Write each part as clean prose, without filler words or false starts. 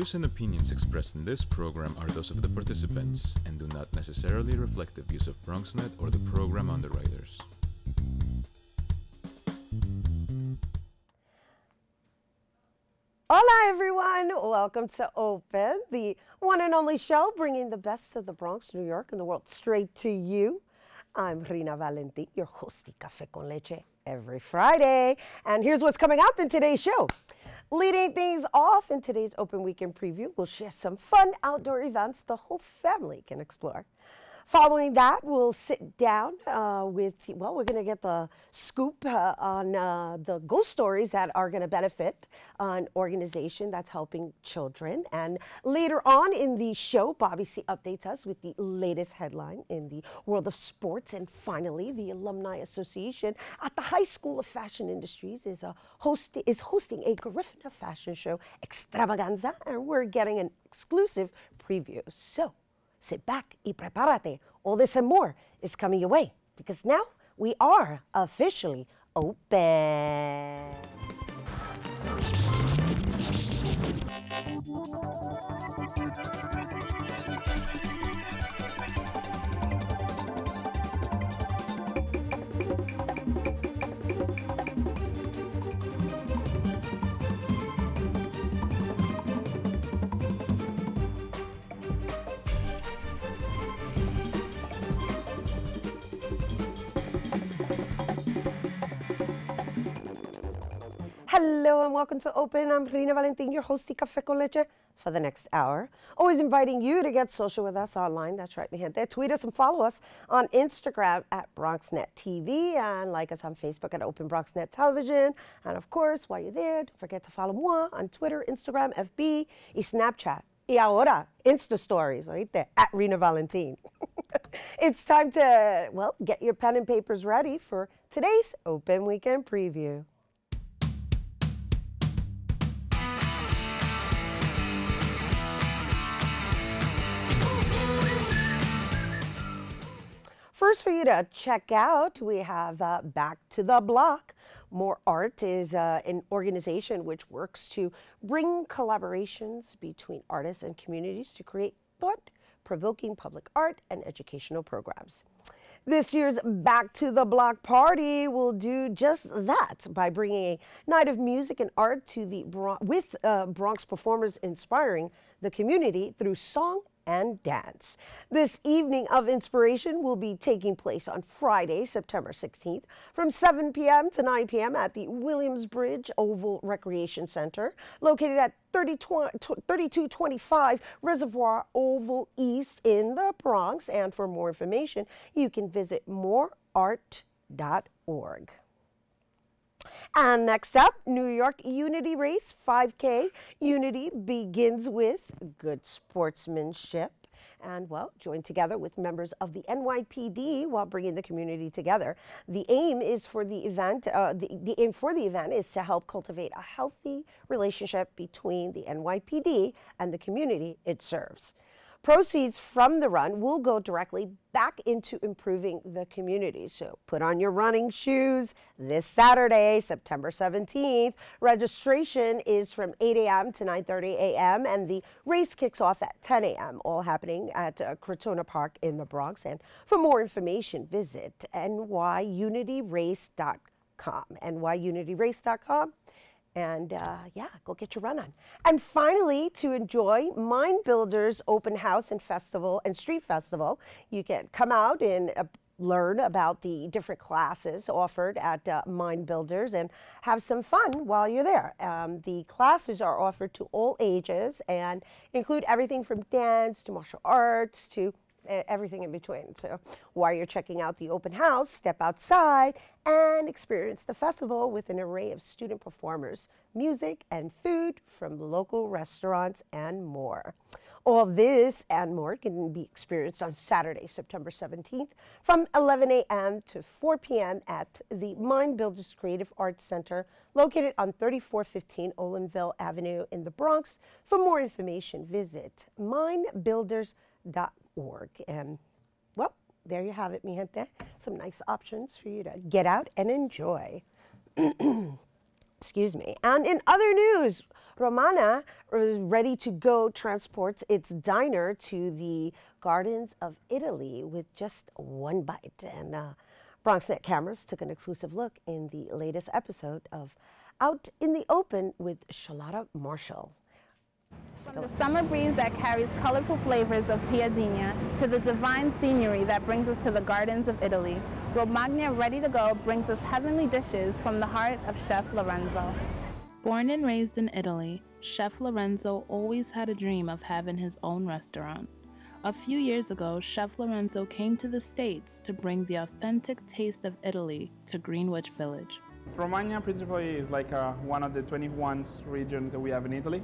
views and opinions expressed in this program are those of the participants and do not necessarily reflect the views of BronxNet or the program underwriters. Hola everyone, welcome to Open, the one and only show bringing the best of the Bronx, New York, and the world straight to you. I'm Rina Valentin, your hosty Café con Leche every Friday. And here's what's coming up in today's show. Leading things off in today's Open Weekend Preview, we'll share some fun outdoor events the whole family can explore. Following that, we'll sit down we're going to get the scoop on the ghost stories that are going to benefit an organization that's helping children. And later on in the show, Bobby C updates us with the latest headline in the world of sports. And finally, the Alumni Association at the High School of Fashion Industries is hosting a Garifuna fashion show extravaganza, and we're getting an exclusive preview. So sit back y prepárate. All this and more is coming your way because now we are officially open. Hello and welcome to Open. I'm Rina Valentin, your hosty Café con Leche for the next hour. Always inviting you to get social with us online. That's right, mi gente. Tweet us and follow us on Instagram at BronxNet TV and like us on Facebook at Open BronxNet Television. And of course, while you're there, don't forget to follow moi on Twitter, Instagram, FB, y Snapchat. Y ahora, Insta Stories, oíste, at Rina Valentin. It's time to, well, get your pen and papers ready for today's Open Weekend Preview. First for you to check out, we have Back to the Block. More Art is an organization which works to bring collaborations between artists and communities to create thought-provoking public art and educational programs. This year's Back to the Block party will do just that by bringing a night of music and art to the with Bronx performers inspiring the community through song and dance. This evening of inspiration will be taking place on Friday, September 16th from 7 p.m. to 9 p.m. at the Williamsbridge Oval Recreation Center, located at 3225 Reservoir Oval East in the Bronx. And for more information, you can visit moreart.org. And next up, New York Unity Race 5K. Unity begins with good sportsmanship and, well, join together with members of the NYPD while bringing the community together. The aim is for the event, the aim for the event is to help cultivate a healthy relationship between the NYPD and the community it serves. Proceeds from the run will go directly back into improving the community. So put on your running shoes this Saturday, September 17th. Registration is from 8 a.m. to 9:30 a.m. and the race kicks off at 10 a.m., all happening at Crotona Park in the Bronx. And for more information, visit nyunityrace.com, nyunityrace.com. And yeah, go get your run on. And finally, to enjoy Mind Builders Open House and Festival and Street Festival, you can come out and learn about the different classes offered at Mind Builders and have some fun while you're there. The classes are offered to all ages and include everything from dance to martial arts to everything in between. So while you're checking out the open house, step outside and experience the festival with an array of student performers, music and food from local restaurants and more. All this and more can be experienced on Saturday, September 17th from 11 a.m. to 4 p.m. at the Mind Builders Creative Arts Center located on 3415 Olinville Avenue in the Bronx. For more information, visit mindbuilders.org. And, well, there you have it, mi gente. Some nice options for you to get out and enjoy. Excuse me. And in other news, Romana Ready to Go transports its diner to the gardens of Italy with just one bite. And BronxNet cameras took an exclusive look in the latest episode of Out in the Open with Charlotta Marshall. From the summer breeze that carries colorful flavors of Piadina to the divine scenery that brings us to the gardens of Italy, Romagna Ready to Go brings us heavenly dishes from the heart of Chef Lorenzo. Born and raised in Italy, Chef Lorenzo always had a dream of having his own restaurant. A few years ago, Chef Lorenzo came to the States to bring the authentic taste of Italy to Greenwich Village. Romagna principally is like one of the 21 regions that we have in Italy.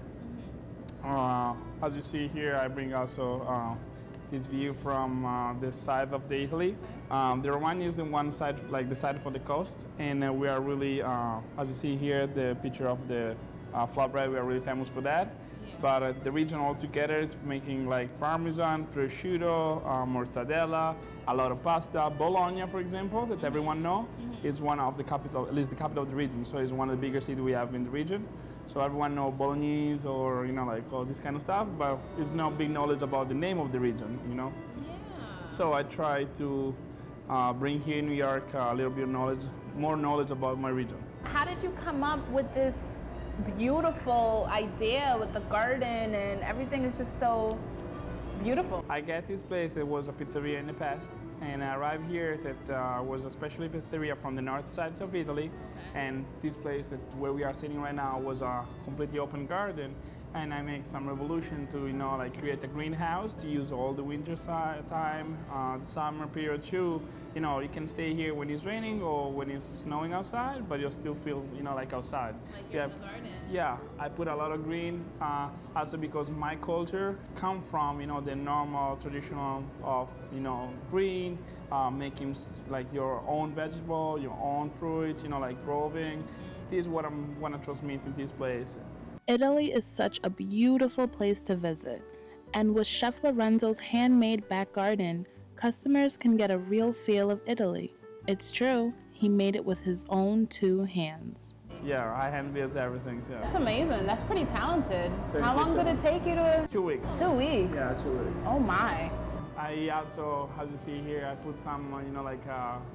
As you see here, I bring also this view from the side of the Italy. The Romagna is the one side, like the side for the coast, and we are really, as you see here, the picture of the flatbread, we are really famous for that. Yeah. But the region altogether is making like Parmesan, prosciutto, mortadella, a lot of pasta. Bologna, for example, that everyone know, is one of the capital, at least the capital of the region, so it's one of the bigger cities we have in the region. So everyone know Bolognese or, you know, like all this kind of stuff, but it's no big knowledge about the name of the region, you know? Yeah. So I try to bring here in New York a little bit of knowledge, more knowledge about my region. How did you come up with this beautiful idea with the garden and everything is just so beautiful? I get this place, it was a pizzeria in the past, and I arrived here that was a specialty pizzeria from the north side of Italy. And this place that where we are sitting right now was a completely open garden, and I make some revolution to, you know, like create a greenhouse to use all the winter time, the summer period too. You know, you can stay here when it's raining or when it's snowing outside, but you'll still feel, you know, like outside. Like you're in the garden. Yeah, I put a lot of green, also because my culture come from, you know, the normal traditional of, you know, green, making like your own vegetable, your own fruits, you know, like growing. This is what I want to transmit in this place. Italy is such a beautiful place to visit, and with Chef Lorenzo's handmade back garden, customers can get a real feel of Italy. It's true, he made it with his own 2 hands. Yeah, I hand-built everything. Yeah. That's amazing. That's pretty talented. Thank How long did it take you to? 2 weeks. 2 weeks? Yeah, 2 weeks. Oh my. I also, as you see here, I put some, you know, like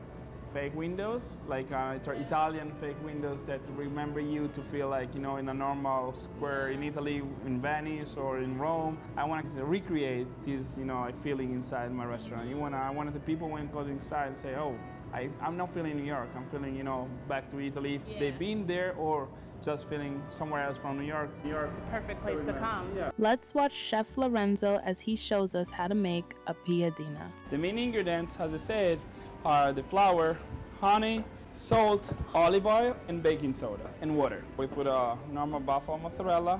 fake windows, like Italian fake windows that remember you to feel like, you know, in a normal square in Italy, in Venice or in Rome. I want to recreate this, you know, like feeling inside my restaurant. I wanted the people when go inside and say, oh, I'm not feeling New York. I'm feeling, you know, back to Italy. If they've been there or just feeling somewhere else from New York. New York. It's the perfect place to come. Yeah. Let's watch Chef Lorenzo as he shows us how to make a piadina. The main ingredients, as I said, are the flour, honey, salt, olive oil, and baking soda, and water. We put a normal buffalo mozzarella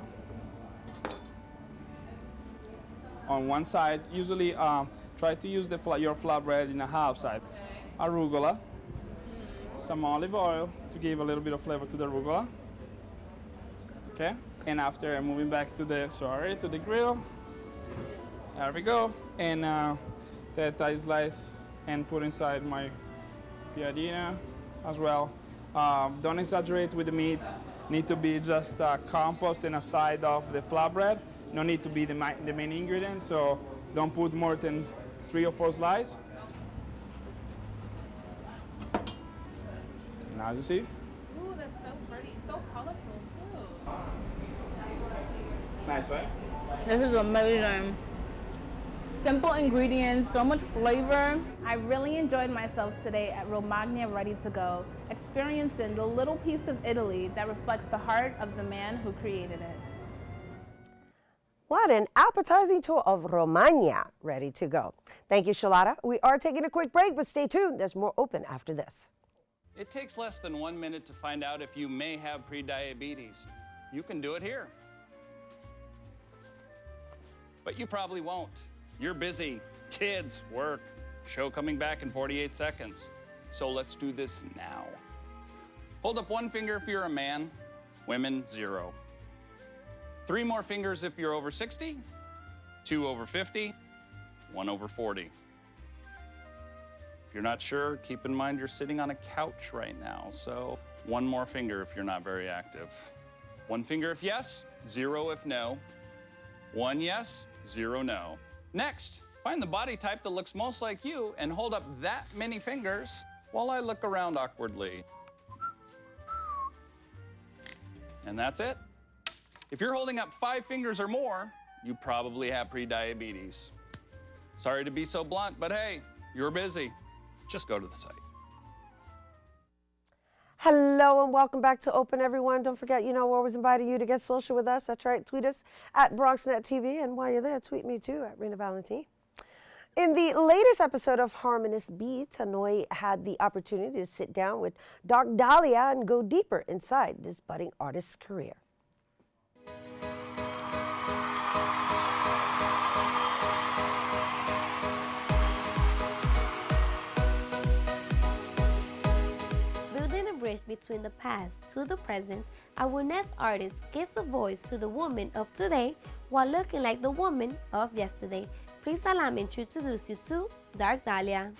on one side. Usually try to use your flatbread in a half side. Arugula, some olive oil to give a little bit of flavor to the arugula. Okay, and after I'm moving back to the grill. There we go, and that I slice and put inside my piadina as well. Don't exaggerate with the meat. Need to be just compost and a side of the flatbread. No need to be the main ingredient, so don't put more than 3 or 4 slices. Now you see? Ooh, that's so pretty. So colorful too. Nice, right? This is amazing. Simple ingredients, so much flavor. I really enjoyed myself today at Romagna Ready to Go, experiencing the little piece of Italy that reflects the heart of the man who created it. What an appetizing tour of Romagna Ready to Go. Thank you, Charlotta. We are taking a quick break, but stay tuned. There's more open after this. It takes less than 1 minute to find out if you may have prediabetes. You can do it here. But you probably won't. You're busy. Kids, work, show coming back in 48 seconds. So let's do this now. Hold up 1 finger if you're a man, women 0. 3 more fingers if you're over 60, 2 over 50, 1 over 40. If you're not sure, keep in mind you're sitting on a couch right now, so 1 more finger if you're not very active. 1 finger if yes, 0 if no. 1 yes, 0 no. Next, find the body type that looks most like you and hold up that many fingers while I look around awkwardly. And that's it. If you're holding up 5 fingers or more, you probably have prediabetes. Sorry to be so blunt, but hey, you're busy. Just go to the site. Hello and welcome back to Open, everyone. Don't forget, we're always inviting you to get social with us. That's right. Tweet us at BronxNet TV. And while you're there, tweet me too at Rena Valentine. In the latest episode of Harmonious Beats, Hanoi had the opportunity to sit down with Dark Dahlia and go deeper inside this budding artist's career. Between the past to the present, our next artist gives a voice to the woman of today while looking like the woman of yesterday. Please allow me to introduce you to Dark Dahlia.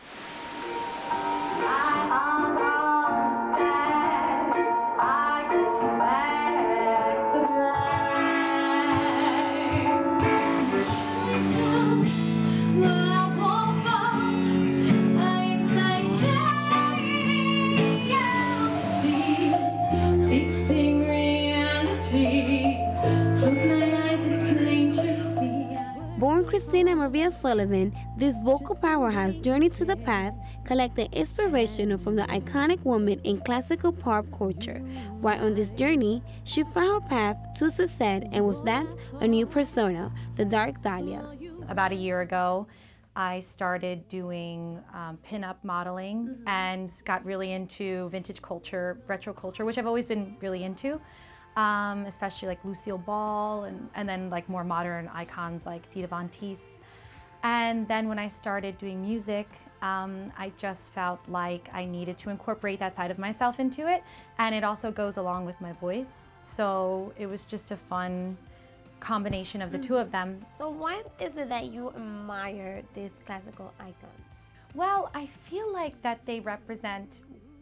Born Christina Maria Sullivan, this vocal powerhouse journeyed to the path, collecting inspiration from the iconic woman in classical pop culture. While on this journey, she found her path to success, and with that, a new persona, the Dark Dahlia. About a year ago, I started doing pin-up modeling and got really into vintage culture, retro culture, which I've always been really into. Especially like Lucille Ball and then like more modern icons like Dita Von Teese. And then when I started doing music, I just felt like I needed to incorporate that side of myself into it, and it also goes along with my voice. So it was just a fun combination of the two of them. So why is it that you admire these classical icons? Well, I feel like that they represent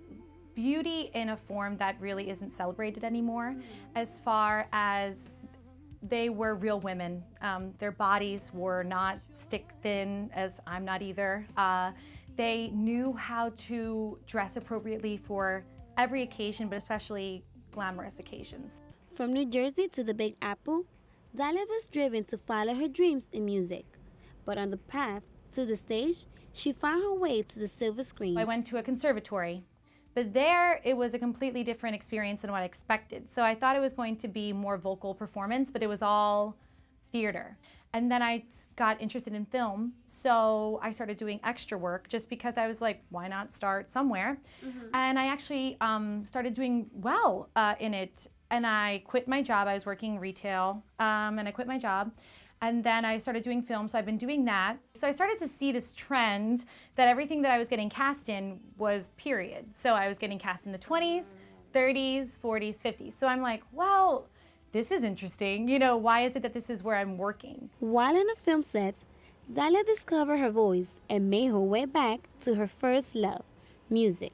beauty in a form that really isn't celebrated anymore, as far as they were real women. Their bodies were not stick thin, as I'm not either. They knew how to dress appropriately for every occasion, but especially glamorous occasions. From New Jersey to the Big Apple, Dahlia was driven to follow her dreams in music. But on the path to the stage, she found her way to the silver screen. I went to a conservatory. But there, it was a completely different experience than what I expected. So I thought it was going to be more vocal performance, but it was all theater. And then I got interested in film, so I started doing extra work just because I was like, why not start somewhere? And I actually started doing well in it. And I quit my job. I was working retail, and I quit my job. And then I started doing film, so I've been doing that. So I started to see this trend that everything that I was getting cast in was period. So I was getting cast in the 20s, 30s, 40s, 50s. So I'm like, well, this is interesting. Why is it that this is where I'm working? While on a film set, Dahlia discovered her voice and made her way back to her first love, music.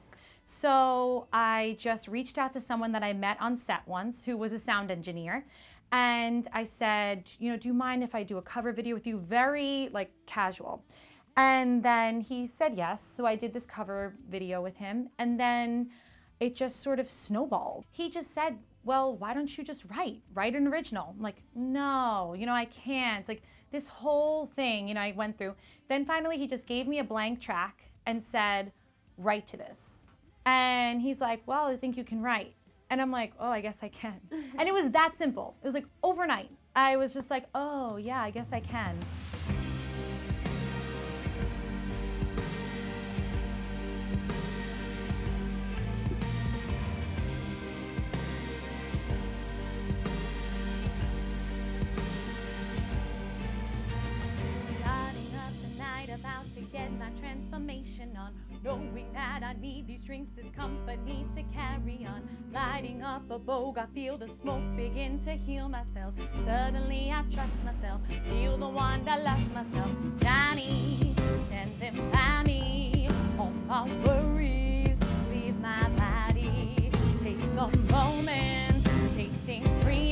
So I just reached out to someone that I met on set once who was a sound engineer. And I said, do you mind if I do a cover video with you? Very casual. And then he said yes. So I did this cover video with him. And then it just sort of snowballed. He just said, well, why don't you just write an original? I'm like, no, I can't. Like this whole thing, I went through. Then finally he just gave me a blank track and said, write to this. And he's like, well, I think you can write. And I'm like, oh, I guess I can. And it was that simple. It was like overnight. I was just like, oh, yeah, I guess I can. Starting up the night, about to get my transformation on. Knowing that I need these drinks, this company to carry on. Lighting up a bogue, I feel the smoke begin to heal myself. Suddenly I trust myself, feel the one that lost myself. Johnny, standing by me, all my worries leave my body. Taste the moment, tasting free.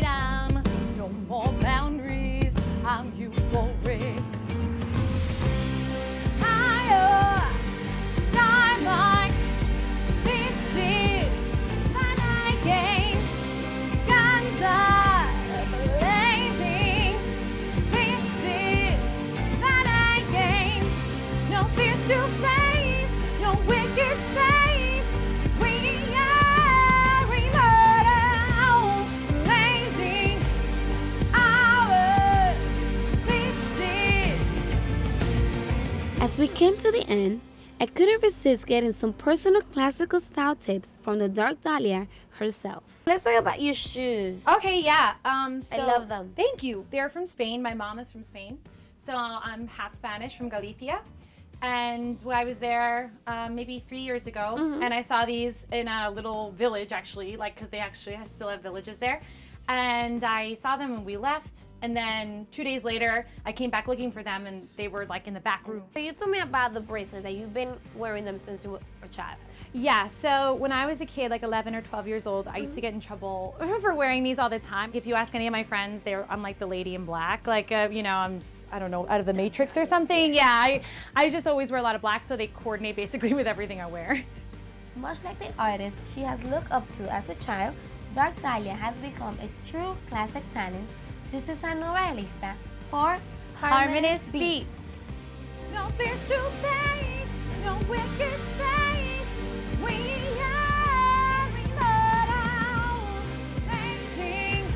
As we came to the end, I couldn't resist getting some personal classical style tips from the Dark Dahlia herself. Let's talk about your shoes. Okay, yeah. So I love them. Thank you. They're from Spain. My mom is from Spain. So I'm half Spanish from Galicia. And I was there maybe 3 years ago, and I saw these in a little village, actually, like, because they actually still have villages there. And I saw them when we left, and then 2 days later, I came back looking for them, and they were like in the back room. So you told me about the bracelets, that you've been wearing them since you were a child. Yeah, so when I was a kid, like 11 or 12 years old, I used to get in trouble for wearing these all the time. If you ask any of my friends, I'm like the lady in black, like, you know, I'm just, I don't know, out of the Matrix or something. Yeah, I just always wear a lot of black, so they coordinate basically with everything I wear. Much like the artist she has looked up to as a child, Dark Dahlia has become a true classic talent. This is a novelista for Harmonious Beats. No fears to face, no wicked face. We are remote out, facing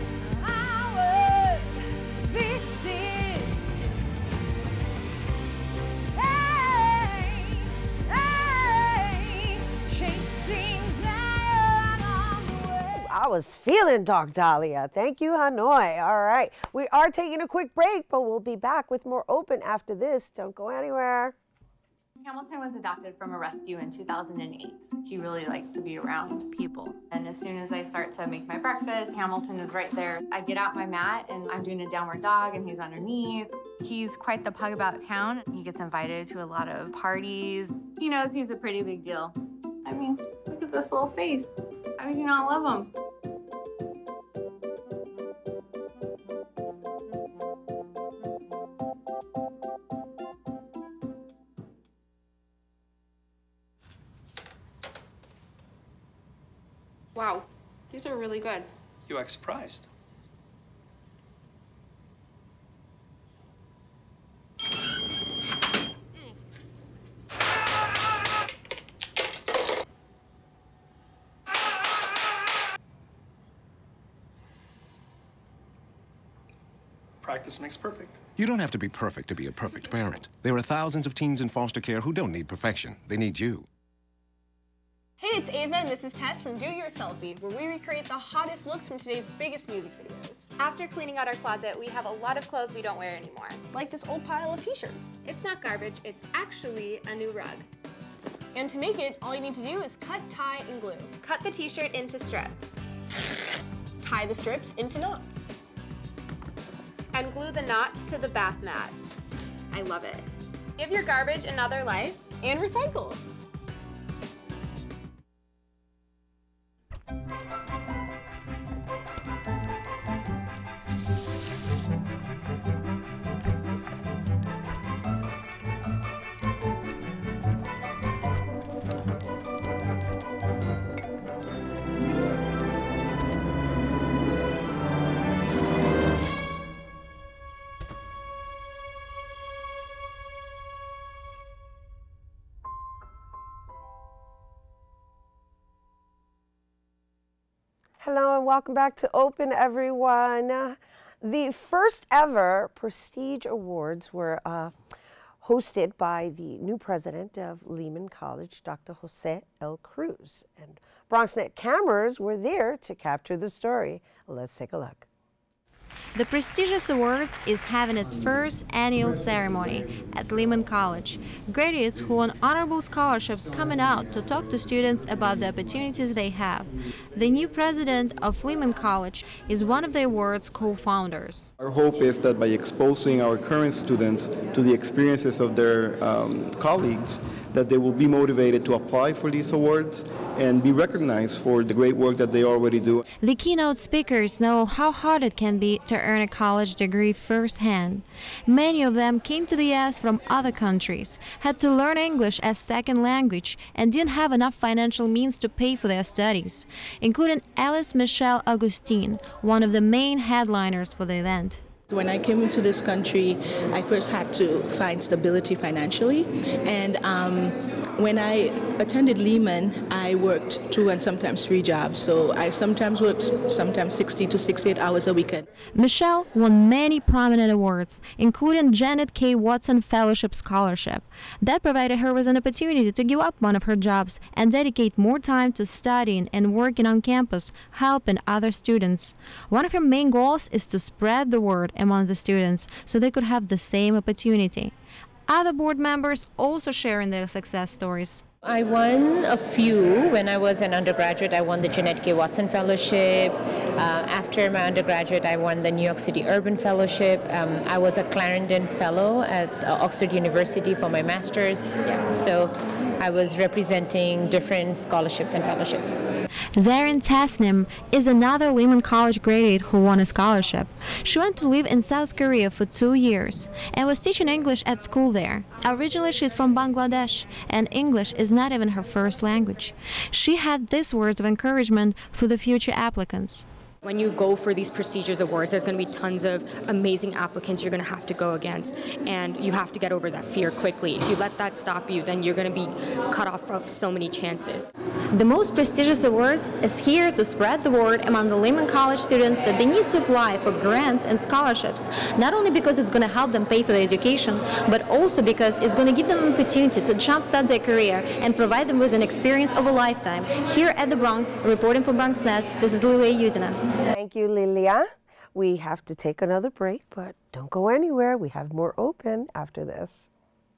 our this is. Hey, hey, chasing down on the way. I was feeling Dark Dahlia. Thank you, Hanoi. All right. We are taking a quick break, but we'll be back with more Open after this. Don't go anywhere. Hamilton was adopted from a rescue in 2008. He really likes to be around people. And as soon as I start to make my breakfast, Hamilton is right there. I get out my mat and I'm doing a downward dog and he's underneath. He's quite the pug about town. He gets invited to a lot of parties. He knows he's a pretty big deal. I mean, look at this little face. How could you not love him? Wow, these are really good. You act surprised. Practice makes perfect. You don't have to be perfect to be a perfect parent. There are thousands of teens in foster care who don't need perfection. They need you. Hey, it's Ava, and this is Tess from Do Your Selfie, where we recreate the hottest looks from today's biggest music videos. After cleaning out our closet, we have a lot of clothes we don't wear anymore. Like this old pile of t-shirts. It's not garbage, it's actually a new rug. And to make it, all you need to do is cut, tie, and glue. Cut the t-shirt into strips. Tie the strips into knots. And glue the knots to the bath mat. I love it. Give your garbage another life. And recycle. Hello and welcome back to Open, everyone. The first ever Prestige Awards were hosted by the new president of Lehman College, Dr. Jose L. Cruz. And BronxNet cameras were there to capture the story. Let's take a look. The prestigious awards is having its first annual ceremony at Lehman College. Graduates who won honorable scholarships coming out to talk to students about the opportunities they have. The new president of Lehman College is one of the award's co-founders. Our hope is that by exposing our current students to the experiences of their colleagues, that they will be motivated to apply for these awards and be recognized for the great work that they already do. The keynote speakers know how hard it can be to earn a college degree firsthand. Many of them came to the U.S. from other countries, had to learn English as second language, and didn't have enough financial means to pay for their studies, including Alice Michelle Augustine, one of the main headliners for the event. When I came into this country, I first had to find stability financially, and When I attended Lehman, I worked 2 and sometimes 3 jobs. So I sometimes worked 60 to 68 hours a weekend. Michelle won many prominent awards, including Janet K. Watson Fellowship Scholarship. That provided her with an opportunity to give up one of her jobs and dedicate more time to studying and working on campus, helping other students. One of her main goals is to spread the word among the students so they could have the same opportunity. Other board members also sharing their success stories. I won a few. When I was an undergraduate, I won the Jeanette K. Watson Fellowship. After my undergraduate, I won the New York City Urban Fellowship. I was a Clarendon Fellow at Oxford University for my master's. Yeah, so I was representing different scholarships and fellowships. Zarin Tasnim is another Lehman College graduate who won a scholarship. She went to live in South Korea for 2 years and was teaching English at school there. Originally, she's from Bangladesh, and English is not even her first language. She had these words of encouragement for the future applicants. When you go for these prestigious awards, there's going to be tons of amazing applicants you're going to have to go against, and you have to get over that fear quickly. If you let that stop you, then you're going to be cut off of so many chances. The most prestigious awards is here to spread the word among the Lehman College students that they need to apply for grants and scholarships, not only because it's going to help them pay for their education, but also because it's going to give them an opportunity to jumpstart their career and provide them with an experience of a lifetime. Here at the Bronx, reporting for BronxNet, this is Lilia Yudina. Thank you, Lilia. We have to take another break, but don't go anywhere. We have more open after this.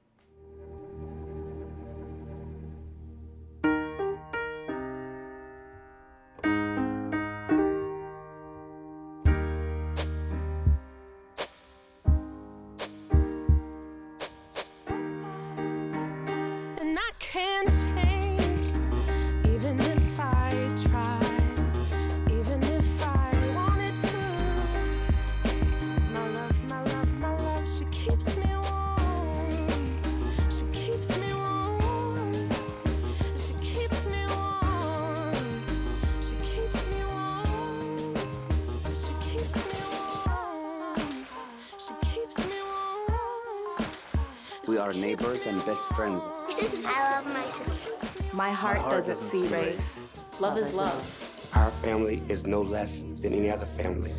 And I can't change, even if I try. We are neighbors and best friends. I love my sister. My heart doesn't see race. Love is love. Our family is no less than any other family.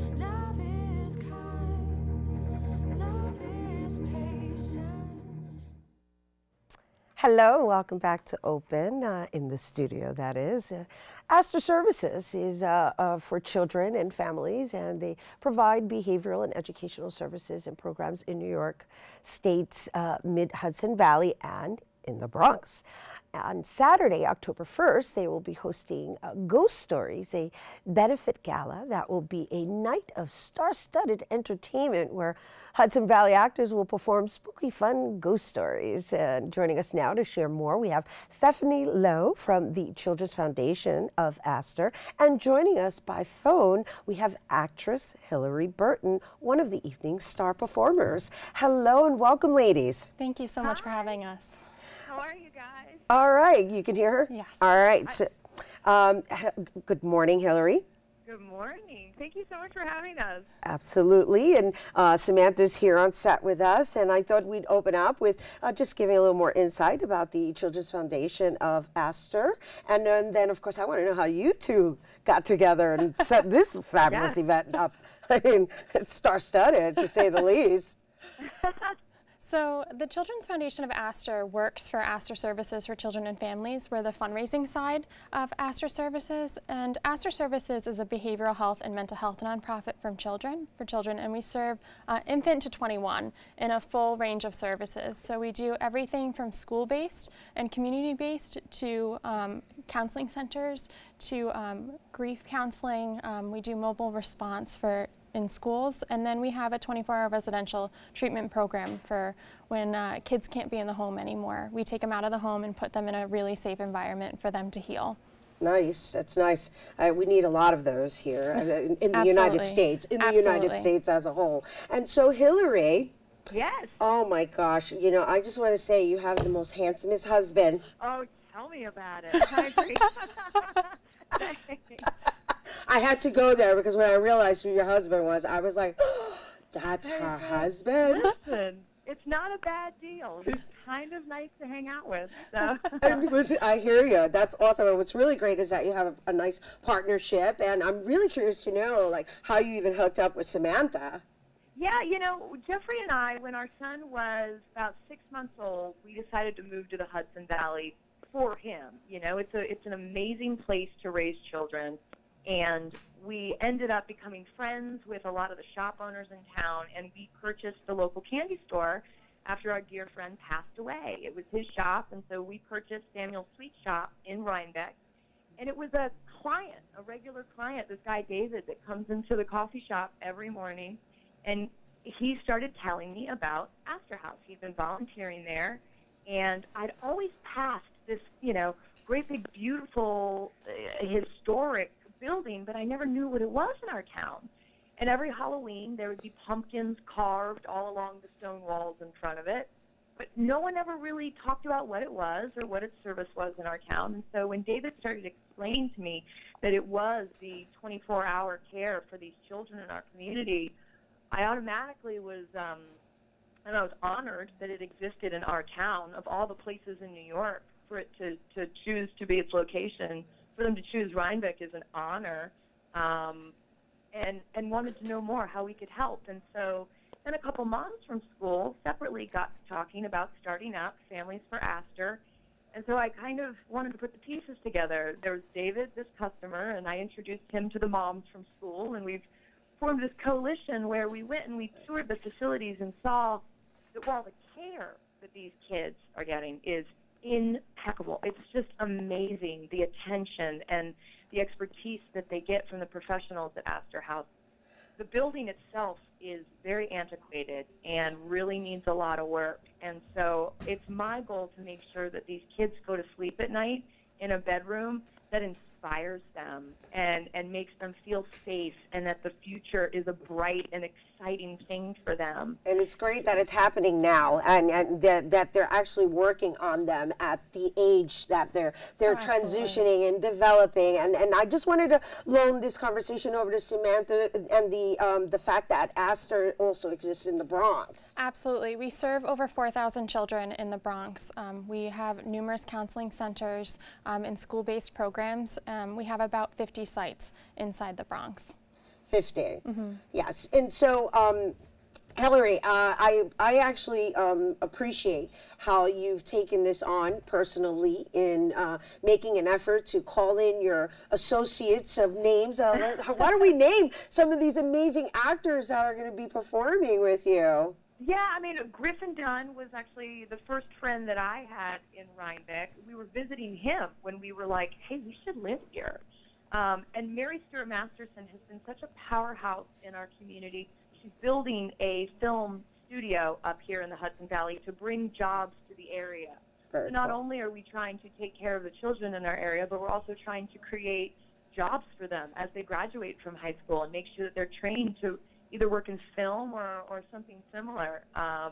Hello, welcome back to Open, in the studio, that is. Astor Services is for children and families, and they provide behavioral and educational services and programs in New York State's Mid-Hudson Valley and in the Bronx. On Saturday, October 1st, they will be hosting Ghost Stories, a benefit gala that will be a night of star-studded entertainment where Hudson Valley actors will perform spooky, fun ghost stories. And joining us now to share more, we have Stephanie Lowe from the Children's Foundation of Astor. And joining us by phone, we have actress Hillary Burton, one of the evening's star performers. Hello and welcome, ladies. Thank you so much for having us. How are you guys? All right, you can hear her? Yes. All right. So, good morning, Hillary. Good morning. Thank you so much for having us. Absolutely. And Samantha's here on set with us. And I thought we'd open up with just giving a little more insight about the Children's Foundation of Astor. And then, of course, I want to know how you two got together and set this fabulous event up. I mean, it's star-studded, to say the least. So the Children's Foundation of Astor works for Astor Services for Children and Families. We're the fundraising side of Astor Services, and Astor Services is a behavioral health and mental health nonprofit for children, and we serve infant to 21 in a full range of services. So we do everything from school-based and community-based to counseling centers to grief counseling. We do mobile response in schools, and then we have a 24-hour residential treatment program for when kids can't be in the home anymore. We take them out of the home and put them in a really safe environment for them to heal. Nice, that's nice. We need a lot of those here in the United States, the United States as a whole. And so Hillary, yes. Oh my gosh, you know, I just want to say you have the most handsomest husband. Oh, tell me about it. I agree. I had to go there because when I realized who your husband was, I was like, oh, that's her husband? Listen, It's not a bad deal. He's kind of nice to hang out with. So. I hear you. That's awesome. And what's really great is that you have a nice partnership. And I'm really curious to know, like, how you even hooked up with Samantha. Yeah, you know, Jeffrey and I, when our son was about 6 months old, we decided to move to the Hudson Valley for him. You know, it's an amazing place to raise children. And we ended up becoming friends with a lot of the shop owners in town, and we purchased the local candy store after our dear friend passed away. It was his shop, and so we purchased Samuel's Sweet Shop in Rhinebeck. And it was a client, a regular client, this guy David, that comes into the coffee shop every morning, and he started telling me about Astor House. He'd been volunteering there, and I'd always passed this, you know, great big, beautiful, historic building, but I never knew what it was in our town. And every Halloween, there would be pumpkins carved all along the stone walls in front of it, but no one ever really talked about what it was or what its service was in our town. And so when David started explaining to me that it was the 24-hour care for these children in our community, I automatically was, and I was honored that it existed in our town. Of all the places in New York, for it to choose to be its location, for them to choose Rhinebeck is an honor, and wanted to know more how we could help. And so then a couple moms from school separately got to talking about starting up Families for Astor. And so I kind of wanted to put the pieces together. There was David, this customer, and I introduced him to the moms from school, and we've formed this coalition where we went and we toured the facilities and saw that while the care that these kids are getting is impeccable. It's just amazing, the attention and the expertise that they get from the professionals at Astor House. The building itself is very antiquated and really needs a lot of work. And so it's my goal to make sure that these kids go to sleep at night in a bedroom that inspires them and makes them feel safe, and that the future is a bright and exciting thing for them. And it's great that it's happening now, and that they're actually working on them at the age that they're transitioning and developing. And I just wanted to loan this conversation over to Samantha and the fact that Astor also exists in the Bronx. Absolutely. We serve over 4,000 children in the Bronx. We have numerous counseling centers and school-based programs. We have about 50 sites inside the Bronx. 50. Mm-hmm. Yes. And so, Hillary, I actually appreciate how you've taken this on personally in making an effort to call in your associates of names. Why don't we name some of these amazing actors that are going to be performing with you? Yeah, I mean, Griffin Dunn was actually the first friend that I had in Rhinebeck. We were visiting him when we were like, hey, we should live here. And Mary Stuart Masterson has been such a powerhouse in our community. She's building a film studio up here in the Hudson Valley to bring jobs to the area. So not only are we trying to take care of the children in our area, but we're also trying to create jobs for them as they graduate from high school and make sure that they're trained to either work in film or something similar.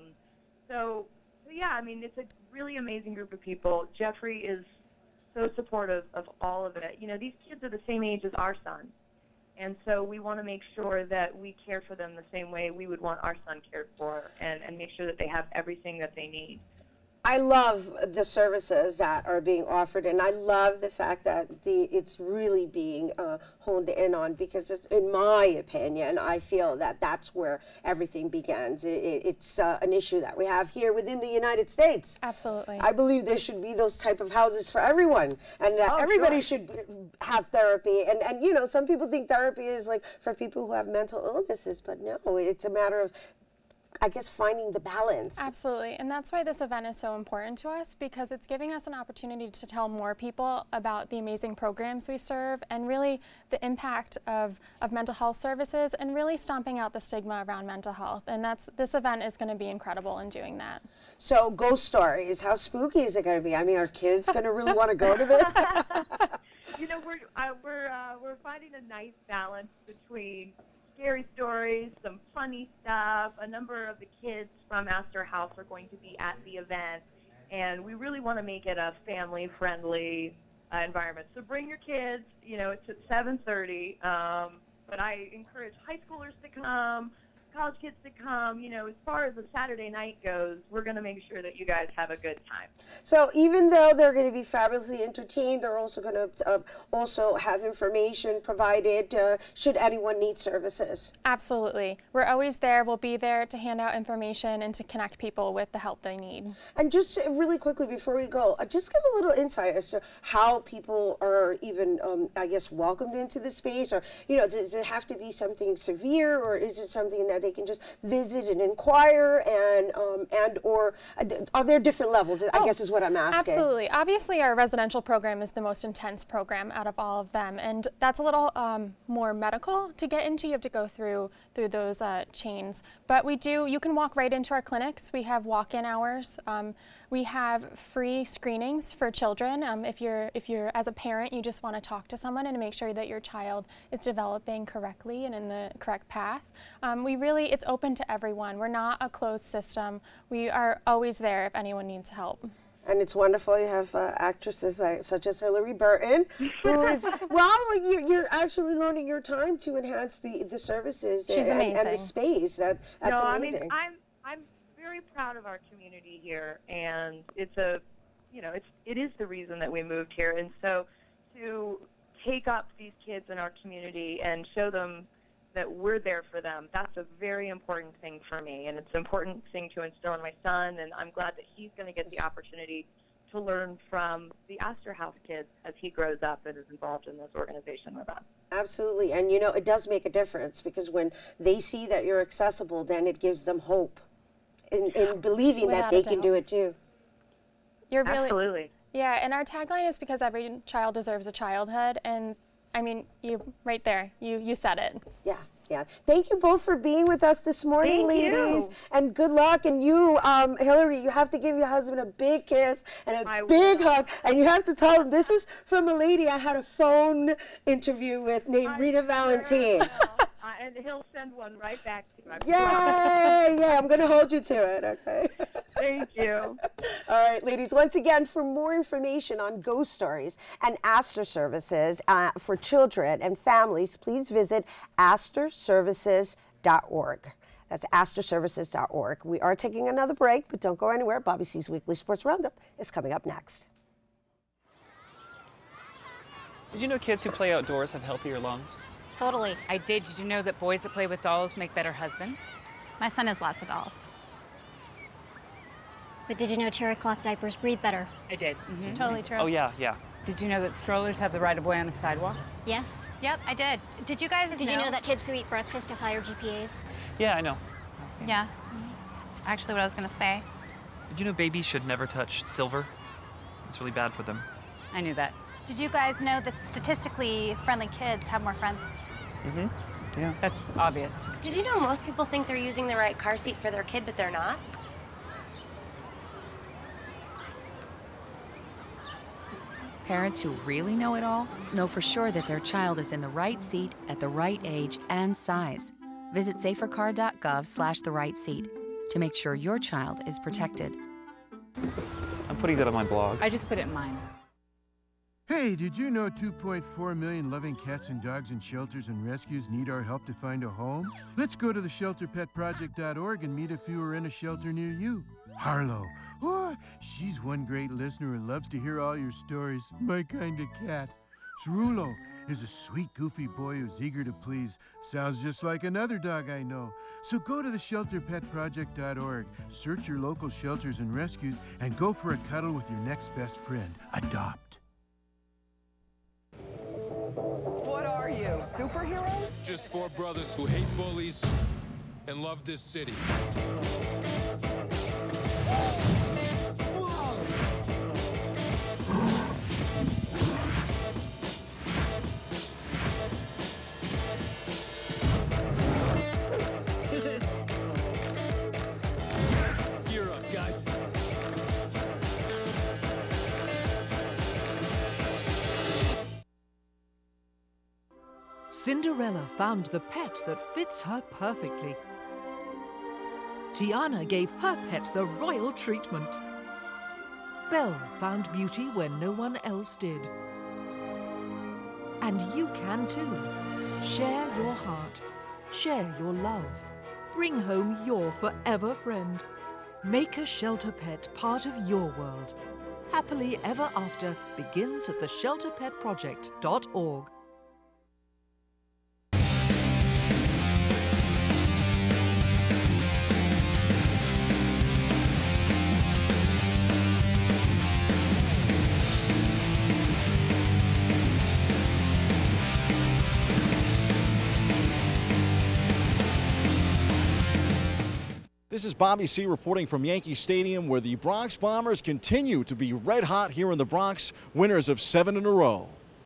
So yeah, I mean, it's a really amazing group of people. Jeffrey is so supportive of all of it. You know, these kids are the same age as our son, and so we want to make sure that we care for them the same way we would want our son cared for, and make sure that they have everything that they need. I love the services that are being offered, and I love the fact that it's really being honed in on, because it's, in my opinion, I feel that that's where everything begins. It's an issue that we have here within the United States. Absolutely. I believe there should be those type of houses for everyone, and that everybody should have therapy. And you know, some people think therapy is like for people who have mental illnesses, but no, it's a matter of, I guess, finding the balance. Absolutely, and that's why this event is so important to us, because it's giving us an opportunity to tell more people about the amazing programs we serve and really the impact of mental health services, and really stomping out the stigma around mental health. And this event is going to be incredible in doing that. So, ghost stories, how spooky is it going to be? I mean, are kids going to really want to go to this? You know, we're finding a nice balance between scary stories, some funny stuff. A number of the kids from Astor House are going to be at the event, and we really want to make it a family-friendly environment. So bring your kids. You know, it's at 7:30, but I encourage high schoolers to come, college kids to come. You know, as far as the Saturday night goes, we're going to make sure that you guys have a good time. So even though they're going to be fabulously entertained, they're also going to also have information provided should anyone need services. Absolutely. We're always there. We'll be there to hand out information and to connect people with the help they need. And just really quickly before we go, just give a little insight as to how people are even, I guess, welcomed into the space, or, you know, does it have to be something severe, or is it something that they can just visit and inquire, and or are there different levels, I guess is what I'm asking. Absolutely. Obviously, our residential program is the most intense program out of all of them, and that's a little more medical to get into. You have to go through those chains. But you can walk right into our clinics. We have walk-in hours. We have free screenings for children. If you're as a parent, you just want to talk to someone and make sure that your child is developing correctly and in the correct path. It's open to everyone. We're not a closed system. We are always there if anyone needs help. And it's wonderful you have actresses such as Hillary Burton, who is, well, you're actually loaning your time to enhance the services and the space. That's amazing. I mean, I'm very proud of our community here, and it's it is the reason that we moved here. And so to take up these kids in our community and show them that we're there for them, that's a very important thing for me, and it's an important thing to instill in my son, and I'm glad that he's going to get the opportunity to learn from the Astor House kids as he grows up and is involved in this organization with us. Absolutely, and you know, it does make a difference, because when they see that you're accessible, then it gives them hope in believing that they can do it too. Absolutely. Yeah, and our tagline is because every child deserves a childhood, and I mean, you right there, you said it. Yeah, yeah. Thank you both for being with us this morning, ladies. And good luck. And you, Hillary, you have to give your husband a big kiss and a big hug. And you have to tell him this is from a lady I had a phone interview with named Rita Valentine. And he'll send one right back to you. Yeah, I'm going to hold you to it, okay? Thank you. All right, ladies, once again, for more information on ghost stories and Astor services for children and families, please visit astorservices.org. That's astorservices.org. We are taking another break, but don't go anywhere. Bobby C's Weekly Sports Roundup is coming up next. Did you know kids who play outdoors have healthier lungs? Totally. I did. Did you know that boys that play with dolls make better husbands? My son has lots of dolls. But did you know terry cloth diapers breathe better? I did. It's totally true. Oh, yeah, yeah. Did you know that strollers have the right of way on the sidewalk? Yes. Yep, I did. Did you guys Did you know that kids who eat breakfast have higher GPAs? Yeah, I know. Yeah. That's actually what I was going to say. Did you know babies should never touch silver? It's really bad for them. I knew that. Did you guys know that statistically friendly kids have more friends? Mm-hmm. Yeah. That's obvious. Did you know most people think they're using the right car seat for their kid, but they're not? Parents who really know it all know for sure that their child is in the right seat at the right age and size. Visit safercar.gov/the right seat to make sure your child is protected. I'm putting that on my blog. I just put it in mine. Hey, did you know 2.4 million loving cats and dogs in shelters and rescues need our help to find a home? Let's go to theshelterpetproject.org and meet a few who are in a shelter near you. Harlow, oh, she's one great listener who loves to hear all your stories. My kind of cat. Cerulo is a sweet, goofy boy who's eager to please. Sounds just like another dog I know. So go to theshelterpetproject.org, search your local shelters and rescues, and go for a cuddle with your next best friend. Adopt. What are you, superheroes? Just four brothers who hate bullies and love this city. Gear up, guys. Cinderella found the pet that fits her perfectly. Tiana gave her pet the royal treatment. Belle found beauty where no one else did. And you can too. Share your heart. Share your love. Bring home your forever friend. Make a shelter pet part of your world. Happily Ever After begins at theshelterpetproject.org. This is Bobby C. reporting from Yankee Stadium, where the Bronx Bombers continue to be red hot here in the Bronx, winners of 7 in a row.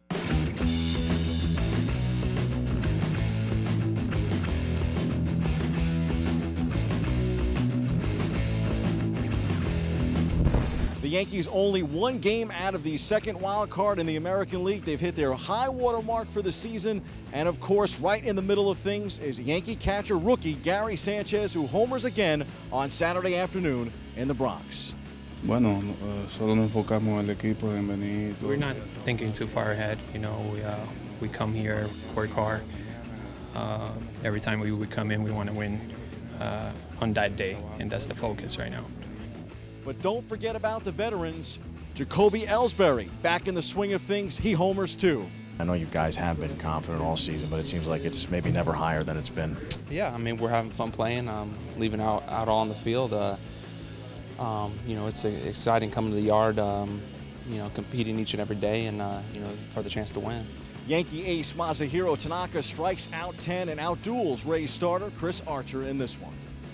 The Yankees only one game out of the second wild card in the American League. They've hit their high water mark for the season. And of course, right in the middle of things is Yankee catcher rookie Gary Sanchez, who homers again on Saturday afternoon in the Bronx. Bueno, solo nos enfocamos en el equipo en venir. We're not thinking too far ahead. You know, we come here, work hard. Every time we come in, we want to win on that day, and that's the focus right now. But don't forget about the veterans. Jacoby Ellsbury back in the swing of things. He homers too. I know you guys have been confident all season, but it seems like it's maybe never higher than it's been. Yeah, I mean, we're having fun playing, leaving out all on the field. You know, it's exciting coming to the yard, you know, competing each and every day and, you know, for the chance to win. Yankee ace Masahiro Tanaka strikes out 10 and outduels Rays starter Chris Archer in this one.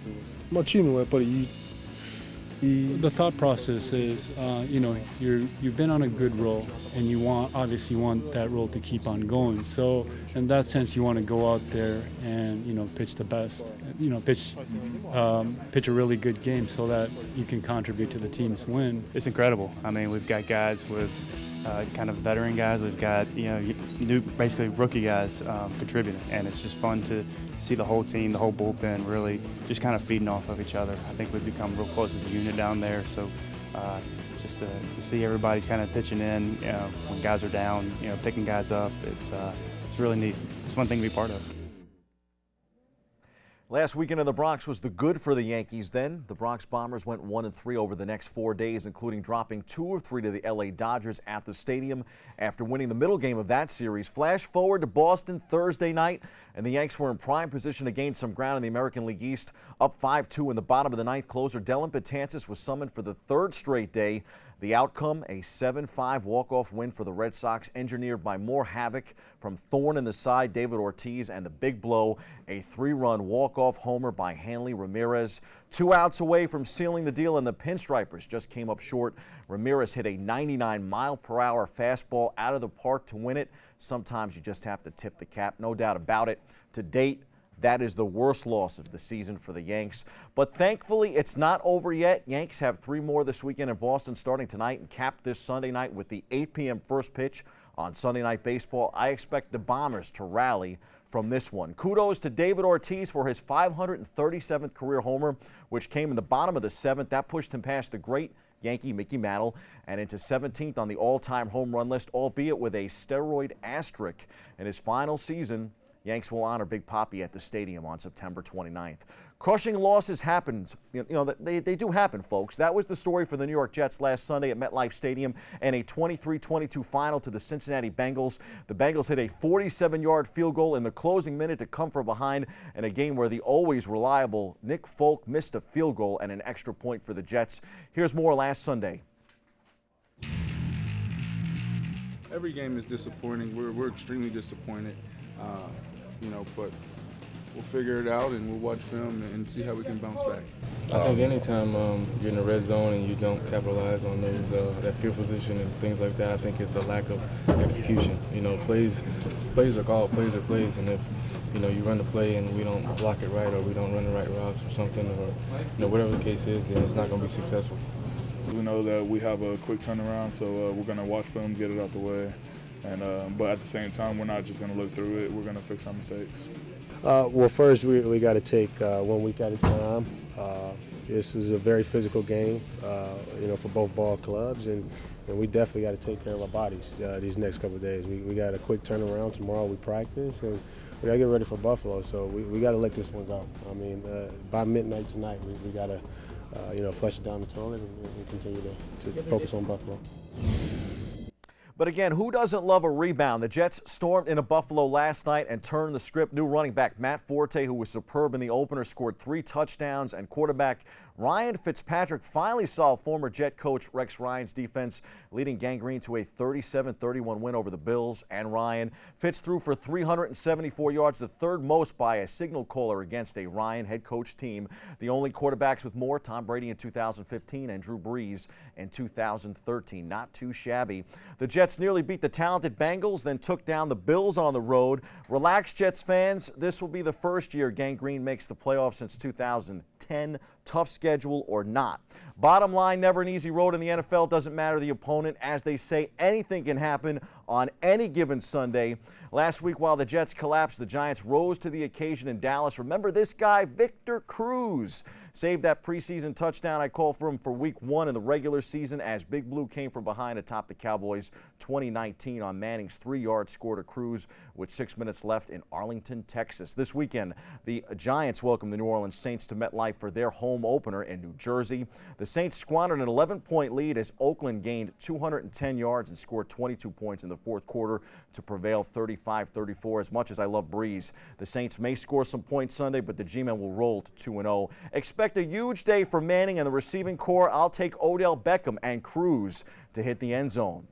The thought process is, you know, you've been on a good roll, and you obviously want that roll to keep on going. So in that sense, you want to go out there and, you know, pitch the best, you know, pitch a really good game so that you can contribute to the team's win. It's incredible. I mean, we've got guys with kind of veteran guys. We've got, you know, new, basically rookie guys contributing, and it's just fun to see the whole team, the whole bullpen really just kind of feeding off of each other. I think we've become real close as a unit down there, so just to see everybody kind of pitching in, you know, when guys are down, you know, picking guys up, it's really neat. It's a fun thing to be part of. Last weekend in the Bronx was the good for the Yankees then. The Bronx Bombers went 1-3 over the next 4 days, including dropping 2 of 3 to the LA Dodgers at the stadium after winning the middle game of that series. Flash forward to Boston Thursday night, and the Yanks were in prime position to gain some ground in the American League East. Up 5-2 in the bottom of the ninth, closer Dellin Betances was summoned for the 3rd straight day. The outcome, a 7-5 walk-off win for the Red Sox, engineered by more havoc from thorn in the side David Ortiz, and the big blow, a 3-run walk-off homer by Hanley Ramirez. 2 outs away from sealing the deal, and the Pinstripers just came up short. Ramirez hit a 99-mile-per-hour fastball out of the park to win it. Sometimes you just have to tip the cap, no doubt about it. To date, that is the worst loss of the season for the Yanks. But thankfully, it's not over yet. Yanks have 3 more this weekend in Boston starting tonight and cap this Sunday night with the 8 p.m. first pitch on Sunday Night Baseball. I expect the Bombers to rally from this one. Kudos to David Ortiz for his 537th career homer, which came in the bottom of the 7th. That pushed him past the great Yankee Mickey Mantle and into 17th on the all-time home run list, albeit with a steroid asterisk in his final season. Yanks will honor Big Papi at the stadium on September 29th. Crushing losses happens. You know, they do happen, folks. That was the story for the New York Jets last Sunday at MetLife Stadium and a 23-22 final to the Cincinnati Bengals. The Bengals hit a 47-yard field goal in the closing minute to come from behind in a game where the always reliable Nick Folk missed a field goal and an extra point for the Jets. Here's more last Sunday. Every game is disappointing. We're extremely disappointed. You know, but we'll figure it out and we'll watch film and see how we can bounce back. I think anytime you're in the red zone and you don't capitalize on those that field position and things like that, I think it's a lack of execution. You know, plays are called, plays are plays, and if you know you run the play and we don't block it right or we don't run the right routes or something, or you know whatever the case is, then it's not going to be successful. We know that we have a quick turnaround, so we're going to watch film, get it out the way. And but at the same time, we're not just going to look through it. We're going to fix our mistakes. Well, first we got to take 1 week at a time. This was a very physical game, you know, for both ball clubs, and we definitely got to take care of our bodies these next couple of days. We got a quick turnaround tomorrow. We practice, and we got to get ready for Buffalo. So we got to let this one go. I mean, by midnight tonight, we got to flush it down the toilet and continue to focus on Buffalo. But again, who doesn't love a rebound? The Jets stormed into Buffalo last night and turned the script. New running back Matt Forte, who was superb in the opener, scored 3 touchdowns, and quarterback Ryan Fitzpatrick finally saw former Jet coach Rex Ryan's defense, leading Gang Green to a 37-31 win over the Bills and Ryan. Fitz threw for 374 yards, the third most by a signal caller against a Ryan head coach team. The only quarterbacks with more, Tom Brady in 2015 and Drew Brees in 2013. Not too shabby. The Jets nearly beat the talented Bengals, then took down the Bills on the road. Relax, Jets fans. This will be the first year Gang Green makes the playoffs since 2010. Tough schedule or not. Bottom line, never an easy road in the NFL. Doesn't matter the opponent. As they say, anything can happen on any given Sunday. Last week, while the Jets collapsed, the Giants rose to the occasion in Dallas. Remember this guy, Victor Cruz, saved that preseason touchdown I called for him for week 1 in the regular season as Big Blue came from behind atop the Cowboys 2019 on Manning's 3-yard score to Cruz with 6 minutes left in Arlington, Texas. This weekend, the Giants welcome the New Orleans Saints to MetLife for their home opener in New Jersey. The Saints squandered an 11-point lead as Oakland gained 210 yards and scored 22 points in the fourth quarter to prevail 35-34. As much as I love Breeze, the Saints may score some points Sunday, but the G-men will roll to 2-0. Expect a huge day for Manning and the receiving corps. I'll take Odell Beckham and Cruz to hit the end zone.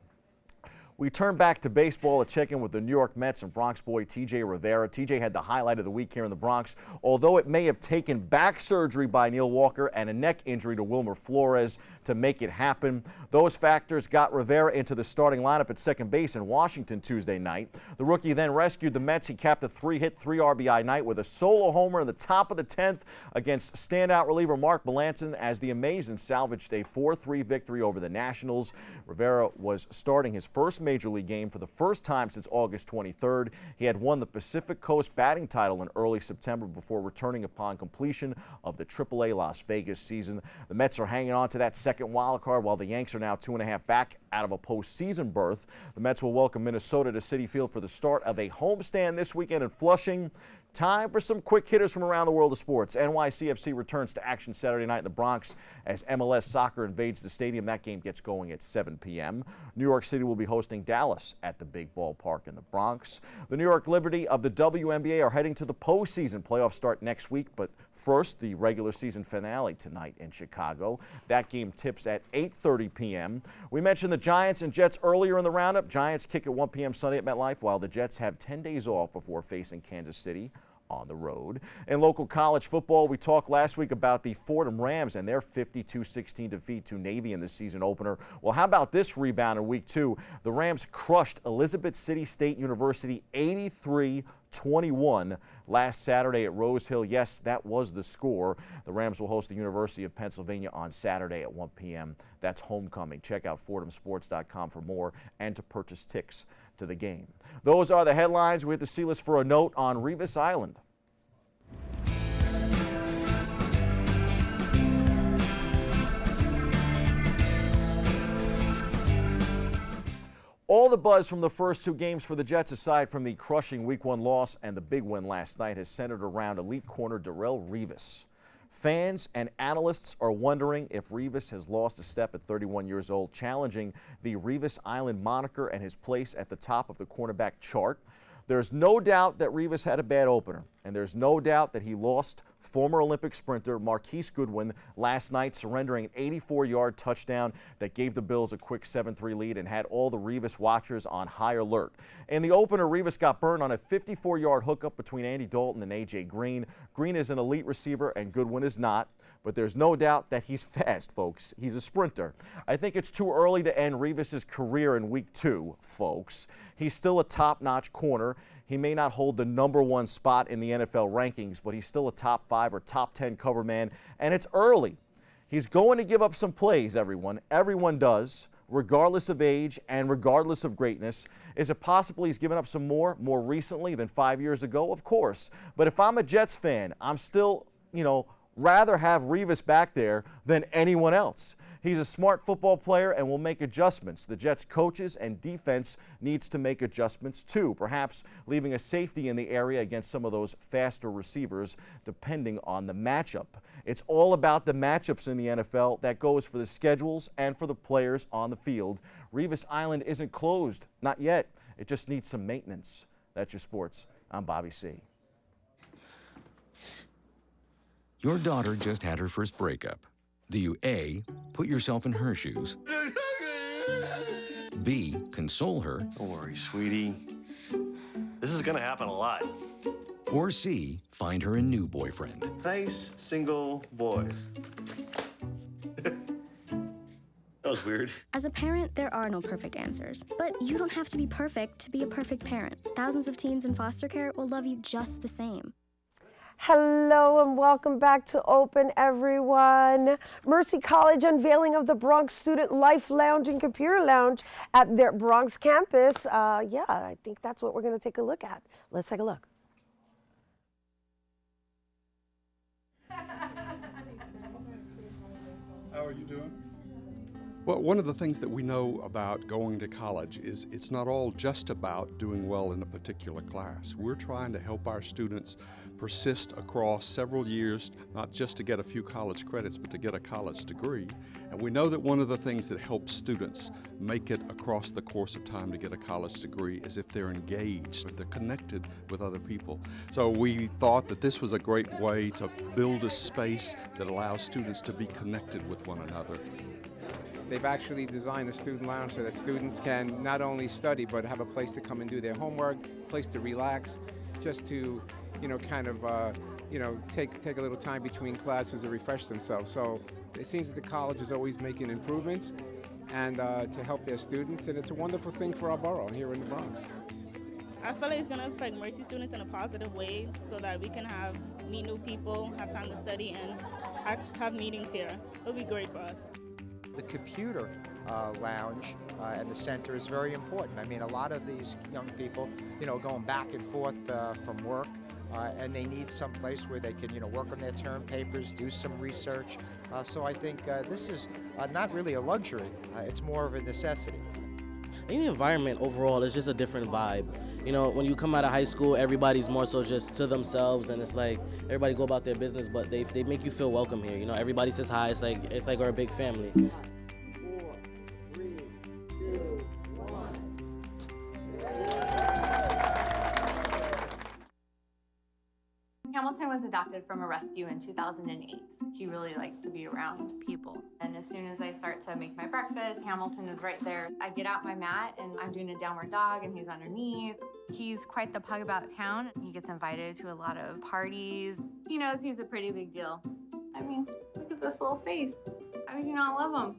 We turn back to baseball to check in with the New York Mets and Bronx boy T.J. Rivera. T.J. had the highlight of the week here in the Bronx, although it may have taken back surgery by Neil Walker and a neck injury to Wilmer Flores to make it happen. Those factors got Rivera into the starting lineup at second base in Washington Tuesday night. The rookie then rescued the Mets. He capped a 3-hit, 3-RBI night with a solo homer in the top of the 10th against standout reliever Mark Melanson as the Amazing salvaged a 4-3 victory over the Nationals. Rivera was starting his first Major League game for the first time since August 23rd. He had won the Pacific Coast batting title in early September before returning upon completion of the AAA Las Vegas season. The Mets are hanging on to that second wild card while the Yanks are now 2.5 back out of a postseason berth. The Mets will welcome Minnesota to Citi Field for the start of a homestand this weekend in Flushing. Time for some quick hitters from around the world of sports. NYCFC returns to action Saturday night in the Bronx as MLS Soccer invades the stadium. That game gets going at 7 p.m. New York City will be hosting Dallas at the big ballpark in the Bronx. The New York Liberty of the WNBA are heading to the postseason. Playoffs start next week, but first, the regular season finale tonight in Chicago. That game tips at 8:30 p.m. We mentioned the Giants and Jets earlier in the roundup. Giants kick at 1 p.m. Sunday at MetLife, while the Jets have 10 days off before facing Kansas City on the road. In local college football, we talked last week about the Fordham Rams and their 52-16 defeat to Navy in the season opener. Well, how about this rebound in week 2? The Rams crushed Elizabeth City State University 83-21 last Saturday at Rose Hill. Yes, that was the score. The Rams will host the University of Pennsylvania on Saturday at 1 p.m. That's homecoming. Check out FordhamSports.com for more and to purchase tickets to the game. Those are the headlines. We have to seal us for a note on Revis Island. All the buzz from the first 2 games for the Jets, aside from the crushing Week 1 loss and the big win last night, has centered around elite corner Darrelle Revis. Fans and analysts are wondering if Revis has lost a step at 31 years old, challenging the Revis Island moniker and his place at the top of the cornerback chart. There's no doubt that Revis had a bad opener, and there's no doubt that he lost former Olympic sprinter Marquise Goodwin last night, surrendering an 84-yard touchdown that gave the Bills a quick 7-3 lead and had all the Revis watchers on high alert. In the opener, Revis got burned on a 54-yard hookup between Andy Dalton and A.J. Green. Green is an elite receiver and Goodwin is not, but there's no doubt that he's fast, folks. He's a sprinter. I think it's too early to end Revis's career in week 2, folks. He's still a top-notch corner. He may not hold the #1 spot in the NFL rankings, but he's still a top 5 or top 10 cover man, and it's early. He's going to give up some plays, everyone. Everyone does, regardless of age and regardless of greatness. Is it possible he's given up some more recently than 5 years ago? Of course. But if I'm a Jets fan, I'm still, rather have Revis back there than anyone else. He's a smart football player and will make adjustments. The Jets coaches and defense needs to make adjustments too, perhaps leaving a safety in the area against some of those faster receivers, depending on the matchup. It's all about the matchups in the NFL. That goes for the schedules and for the players on the field. Revis Island isn't closed, not yet. It just needs some maintenance. That's your sports. I'm Bobby C. Your daughter just had her first breakup. Do you A, put yourself in her shoes, B, console her, don't worry, sweetie. This is gonna happen a lot. or C, find her a new boyfriend? Nice single boys. That was weird. As a parent, there are no perfect answers. But you don't have to be perfect to be a perfect parent. Thousands of teens in foster care will love you just the same. Hello and welcome back to Open, everyone. Mercy College unveiling of the Bronx Student Life Lounge and Computer Lounge at their Bronx campus. Yeah, I think that's what we're going to take a look at. Let's take a look. How are you doing? Well, one of the things that we know about going to college is it's not all just about doing well in a particular class. We're trying to help our students persist across several years, not just to get a few college credits, but to get a college degree. And we know that one of the things that helps students make it across the course of time to get a college degree is if they're engaged, if they're connected with other people. So we thought that this was a great way to build a space that allows students to be connected with one another. They've actually designed a student lounge so that students can not only study, but have a place to come and do their homework, place to relax, just to, kind of, take a little time between classes and refresh themselves. So it seems that the college is always making improvements and to help their students, and it's a wonderful thing for our borough here in the Bronx. I feel like it's going to affect Mercy students in a positive way so that we can meet new people, have time to study, and have meetings here. It'll be great for us. The computer lounge and the center is very important. I mean, a lot of these young people, going back and forth from work, and they need some place where they can, work on their term papers, do some research. So I think this is not really a luxury. It's more of a necessity. I think the environment overall is just a different vibe. When you come out of high school, everybody's more so just to themselves, and it's like everybody go about their business, but they make you feel welcome here. Everybody says hi. It's like we're a big family. 4, 3, 2, 1. Hamilton was adopted from a rescue in 2008. He really likes to be around people. And as soon as I start to make my breakfast, Hamilton is right there. I get out my mat and I'm doing a downward dog and he's underneath. He's quite the pug about town. He gets invited to a lot of parties. He knows he's a pretty big deal. I mean, look at this little face. How could you not love him?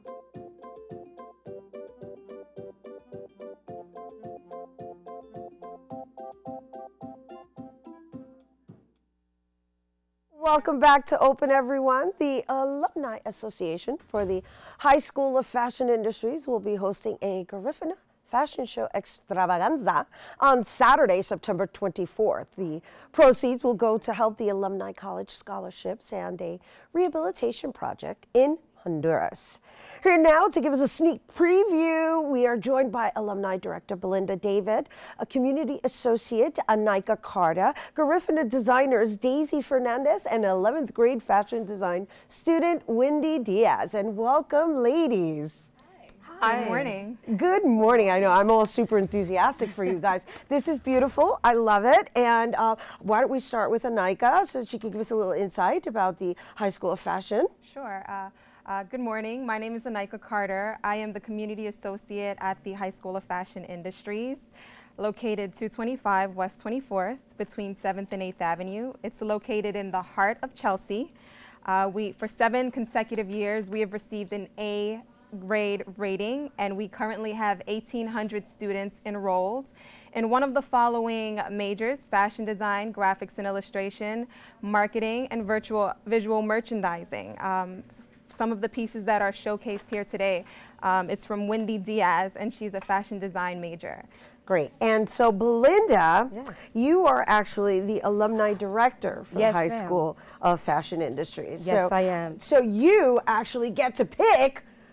Welcome back to Open, everyone. The Alumni Association for the High School of Fashion Industries will be hosting a Garifuna Fashion Show Extravaganza on Saturday, September 24th. The proceeds will go to help the Alumni College scholarships and a rehabilitation project in Honduras. Here now to give us a sneak preview, we are joined by Alumni Director Belinda David, a Community Associate Anika Carta, Garifuna designers Daisy Fernandez, and 11th grade fashion design student Wendy Diaz. And welcome, ladies. Hi. Good morning. Good morning. I know I'm all super enthusiastic for you guys. This is beautiful. I love it. And why don't we start with Anika so she can give us a little insight about the High School of Fashion. Sure. Good morning. My name is Anika Carter. I am the Community Associate at the High School of Fashion Industries, located 225 West 24th between 7th and 8th Avenue. It's located in the heart of Chelsea. For 7 consecutive years, we have received an A grade rating, and we currently have 1,800 students enrolled in one of the following majors: fashion design, graphics and illustration, marketing, and visual merchandising. Some of the pieces that are showcased here today, it's from Wendy Diaz, and she's a fashion design major. Great. And so, Belinda, you are actually the alumni director for the High School of Fashion Industries. Yes, I am. So you actually get to pick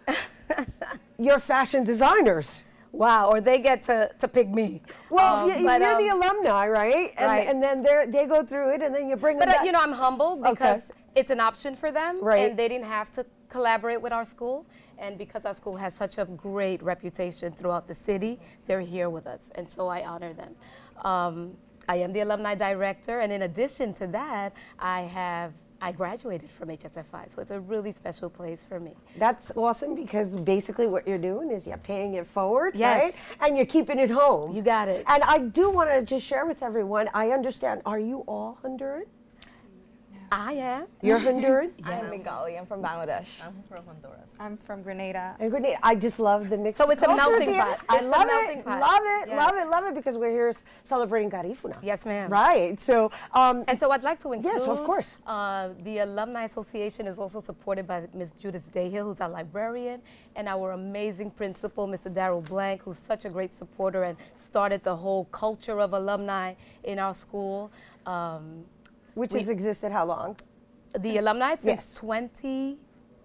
You're fashion designers. Wow, or they get to pick me. Well, you're the alumni, right? And then they go through it, and then you bring them back. But you know, I'm humbled because it's an option for them, right? And they didn't have to collaborate with our school. And because our school has such a great reputation throughout the city, they're here with us, and so I honor them. I am the alumni director, and in addition to that, I graduated from HSFI, so it's a really special place for me. That's awesome, because basically what you're doing is you're paying it forward, yes, right? And you're keeping it home. You got it. And I do want to just share with everyone, I understand, are you all Honduran? I am. You're Honduran? Yes. I'm Bengali. I'm from Bangladesh. I'm from Honduras. I'm from Grenada. And Grenada. I just love the mix. So it's a melting pot. I love it. Pot. Love it. Yes. Love it. Love it. Because we're here celebrating Garifuna. Yes, ma'am. Right. So. And so I'd like to include. Yes, of course. The Alumni Association is also supported by Ms. Judith Dayhill, who's our librarian, and our amazing principal, Mr. Darrell Blank, who's such a great supporter and started the whole culture of alumni in our school. Which has existed how long? The alumni since 2010.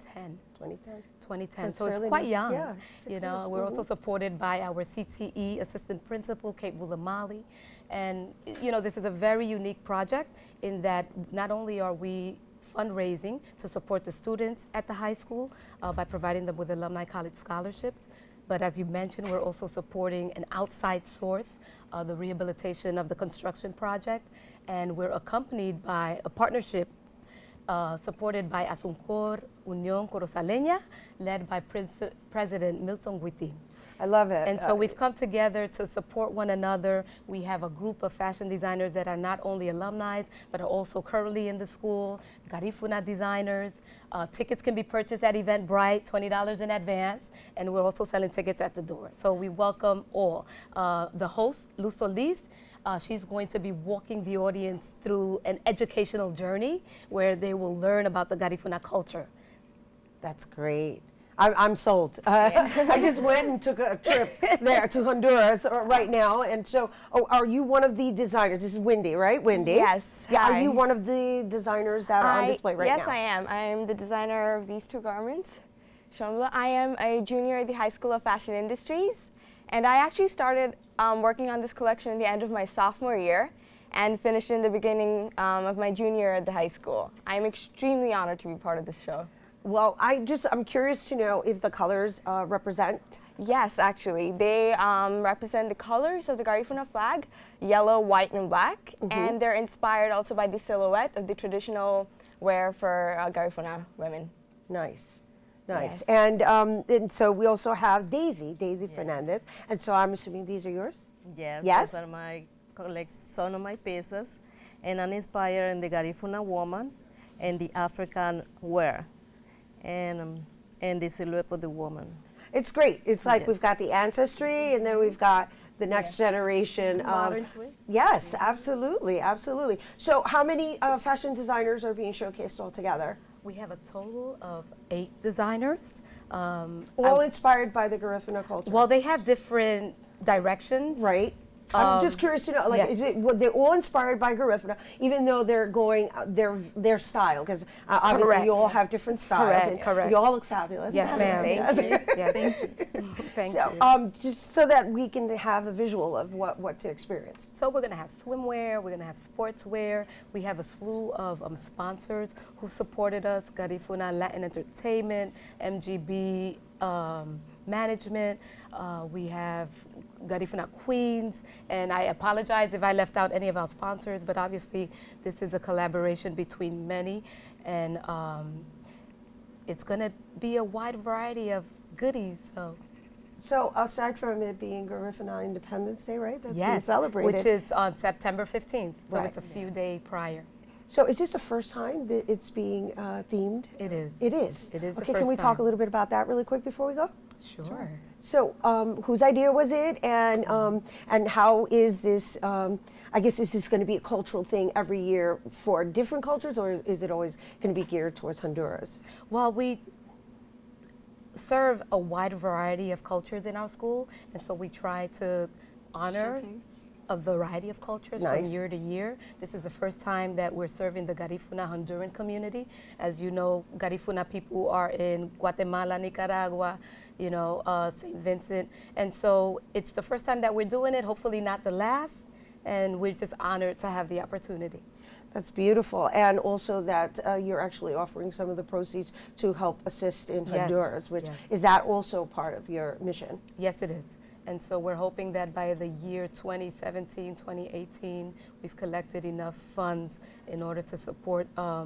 2010. So it's quite young. Yeah, you know, we're also supported by our CTE assistant principal, Kate Wulamali. And, you know, this is a very unique project in that not only are we fundraising to support the students at the high school by providing them with alumni college scholarships, but as you mentioned, we're also supporting an outside source, the rehabilitation of the construction project. And we're accompanied by a partnership supported by Asuncor Unión Corozaleña, led by President Milton Guiti. I love it. And so we've come together to support one another. We have a group of fashion designers that are not only alumni, but are also currently in the school, Garifuna designers. Tickets can be purchased at Eventbrite, $20 in advance, and we're also selling tickets at the door. So we welcome all. The host, Luz Solis, she's going to be walking the audience through an educational journey where they will learn about the Garifuna culture. That's great. I'm sold. I just went and took a trip there to Honduras right now. And so, are you one of the designers? This is Wendy, right? Wendy? Yes. Yeah. Hi. Are you one of the designers that are on display right now? Yes, I am. I am the designer of these two garments. I am a junior at the High School of Fashion Industries. And I actually started working on this collection at the end of my sophomore year and finished in the beginning of my junior year at the high school. I am extremely honored to be part of this show. Well, I'm curious to know if the colors represent. Yes, actually. They represent the colors of the Garifuna flag, yellow, white, and black. And they're inspired also by the silhouette of the traditional wear for Garifuna women. Nice. Nice. Yes. And so we also have Daisy Fernandez. And so I'm assuming these are yours? Yes. Yes? These are my some of my pieces. And I'm inspired in the Garifuna woman and the African wear. And the silhouette of the woman. It's great. It's like we've got the ancestry, and then we've got the next generation of modern twist. Yes, absolutely, absolutely. So, how many fashion designers are being showcased all together? We have a total of 8 designers. All inspired by the Garifuna culture. Well, they have different directions. Right. I'm just curious to know, like, is it they're all inspired by Garifuna, even though they're going their style? Because obviously you all have different styles. Correct. You all look fabulous. Yes, ma'am. Thank you. Yeah, thank you. Thank you. Just so that we can have a visual of what to experience. So we're going to have swimwear. We're going to have sportswear. We have a slew of sponsors who supported us: Garifuna Latin Entertainment, MGB Management. We have Garifuna Queens, and I apologize if I left out any of our sponsors, but obviously this is a collaboration between many, and it's going to be a wide variety of goodies. So aside from it being Garifuna Independence Day, right? That's being yes, celebrated. which is on September 15th, so Right. it's a few days prior. So is this the first time that it's being themed? It is. It is? It is the Okay, first can we talk a time. little bit about that really quick before we go? Sure. So whose idea was it, and how is this, I guess, is this going to be a cultural thing every year for different cultures, or is it always going to be geared towards Honduras? Well, we serve a wide variety of cultures in our school, and so we try to honor a variety of cultures Nice. from year to year. This is the first time that we're serving the Garifuna Honduran community. As you know, Garifuna people are in Guatemala, Nicaragua, you know, St. Vincent. And so it's the first time that we're doing it, hopefully not the last. And we're just honored to have the opportunity. That's beautiful. And also that you're actually offering some of the proceeds to help assist in Honduras, which is that also part of your mission? Yes, it is. And so we're hoping that by the year 2017, 2018, we've collected enough funds in order to support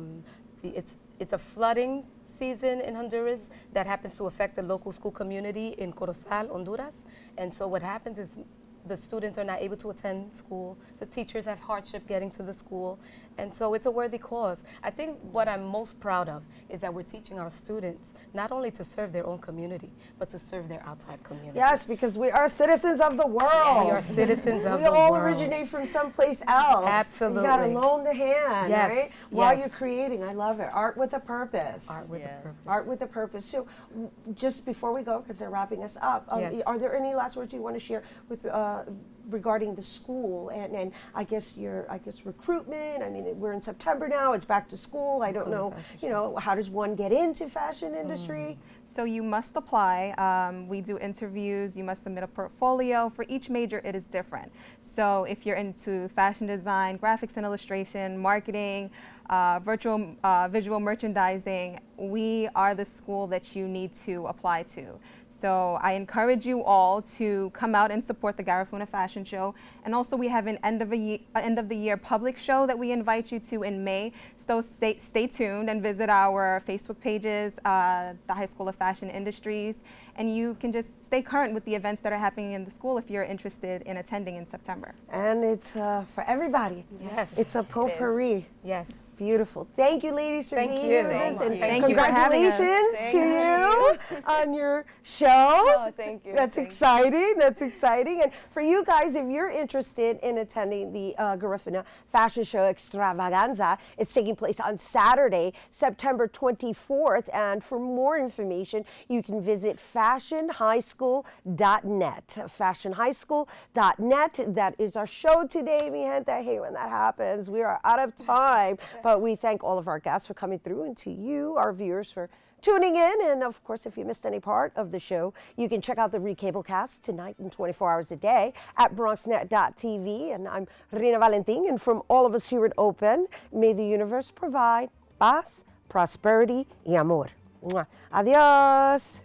it's a flooding season in Honduras that happens to affect the local school community in Corozal, Honduras. And so what happens is the students are not able to attend school. The teachers have hardship getting to the school. And so it's a worthy cause. I think what I'm most proud of is that we're teaching our students not only to serve their own community, but to serve their outside community. Yes, because we are citizens of the world. Yeah, we are citizens of the world. We all originate from someplace else. Absolutely. You got to loan the hand, Yes. right? While you're creating. I love it. Art with a purpose. Art with a purpose. Art with a purpose. So just before we go, because they're wrapping us up, are there any last words you want to share with regarding the school and I guess recruitment? I mean, we're in September now. It's back to school. I don't know, you know, how does one get into fashion industry? So you must apply. We do interviews. You must submit a portfolio. For each major, it is different. So if you're into fashion design, graphics and illustration, marketing, visual merchandising, we are the school that you need to apply to. So I encourage you all to come out and support the Garifuna Fashion Show. And also we have an end of the year public show that we invite you to in May. So stay tuned and visit our Facebook pages, the High School of Fashion Industries. And you can just stay current with the events that are happening in the school if you're interested in attending in September. And it's for everybody. Yes. It's a potpourri. Yes. Beautiful. Thank you, ladies, for being you. with us. And Thank you for having us. congratulations to you on your show. Oh, thank you. That's exciting. That's exciting. And for you guys, if you're interested in attending the Garifuna Fashion Show Extravaganza, it's taking place on Saturday, September 24th. And for more information, you can visit fashionhighschool.net. Fashionhighschool.net. That is our show today, mi gente. I hate when that happens. We are out of time. But we thank all of our guests for coming through, and to you, our viewers, for tuning in. And of course, if you missed any part of the show, you can check out the recablecast tonight and 24 hours a day at BronxNet.tv. And I'm Rina Valentin, and from all of us here at Open, may the universe provide paz, prosperity, y amor. Mwah. Adios.